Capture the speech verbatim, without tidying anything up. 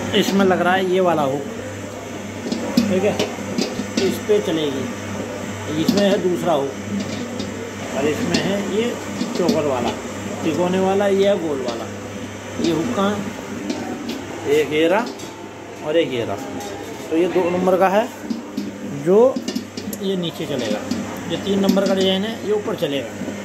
इसमें लग रहा है ये वाला हुक, ठीक है, इस पे चलेगी। इसमें है दूसरा हुक और इसमें है ये चौकर वाला, तिकोने वाला, ये है गोल वाला। ये हुक कहाँ है, एक ये रहा और एक ये रहा। तो ये दो नंबर का है जो ये नीचे चलेगा, ये तीन नंबर का डिजाइन है ये ऊपर चलेगा।